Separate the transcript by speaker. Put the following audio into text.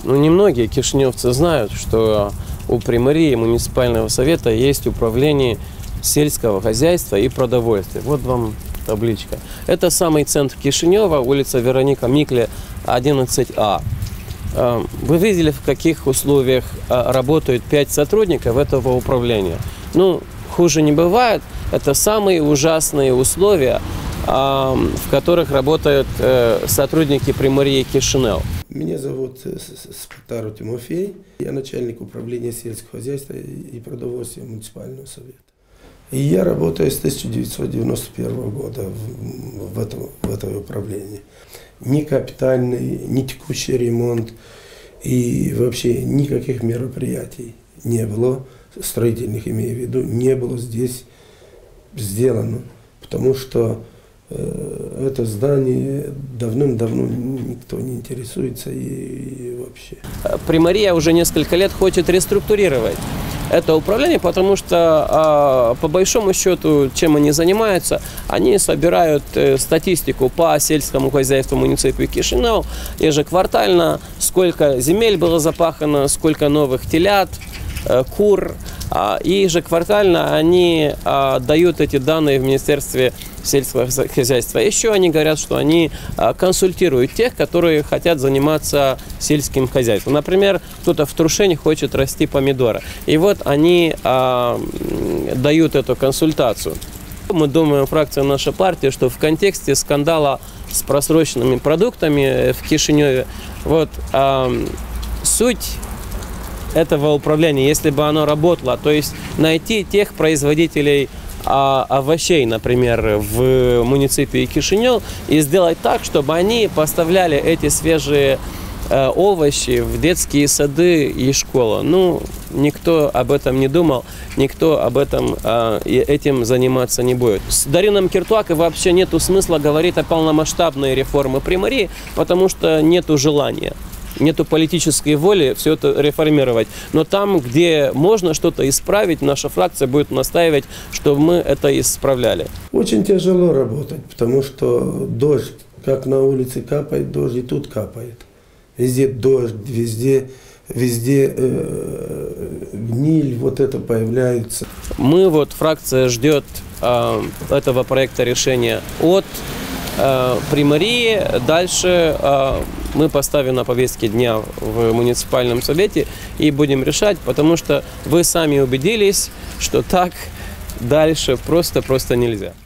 Speaker 1: Ну, немногие кишиневцы знают, что у Примарии муниципального совета есть управление сельского хозяйства и продовольствия. Вот вам табличка. Это самый центр Кишинева, улица Вероника Микле, 11А. Вы видели, в каких условиях работают 5 сотрудников этого управления? Ну, хуже не бывает. Это самые ужасные условия, в которых работают сотрудники Примарии Кишинев.
Speaker 2: Меня зовут Спартару Тимофей. Я начальник управления сельского хозяйства и продовольствия муниципального совета. И я работаю с 1991 года в этом управлении. Ни капитальный, ни текущий ремонт и вообще никаких мероприятий не было, строительных имею в виду, не было здесь сделано, потому что это здание давным-давно никто не интересуется и вообще.
Speaker 1: Примария уже несколько лет хочет реструктурировать это управление, потому что, по большому счету, чем они занимаются, они собирают статистику по сельскому хозяйству муниципии Кишинев ежеквартально, сколько земель было запахано, сколько новых телят, кур, и ежеквартально они дают эти данные в Министерстве сельского хозяйства. Еще они говорят, что они консультируют тех, которые хотят заниматься сельским хозяйством. Например, кто-то в Трушене хочет расти помидоры. И вот они дают эту консультацию. Мы думаем, фракция «Наша партия», что в контексте скандала с просроченными продуктами в Кишиневе, вот суть этого управления, если бы оно работало, то есть найти тех производителей овощей, например, в муниципии Кишинев, и сделать так, чтобы они поставляли эти свежие овощи в детские сады и школы. Ну, никто об этом не думал, никто об этом этим заниматься не будет. С Дарином Киртуакой вообще нету смысла говорить о полномасштабной реформе Примарии, потому что нету желания. Нету политической воли все это реформировать. Но там, где можно что-то исправить, наша фракция будет настаивать, чтобы мы это исправляли.
Speaker 2: Очень тяжело работать, потому что дождь, как на улице капает дождь, и тут капает. Везде дождь, везде гниль, вот это появляется.
Speaker 1: Мы, вот, фракция ждет этого проекта решения от Примарии. Дальше мы поставим на повестке дня в муниципальном совете и будем решать, потому что вы сами убедились, что так дальше просто нельзя.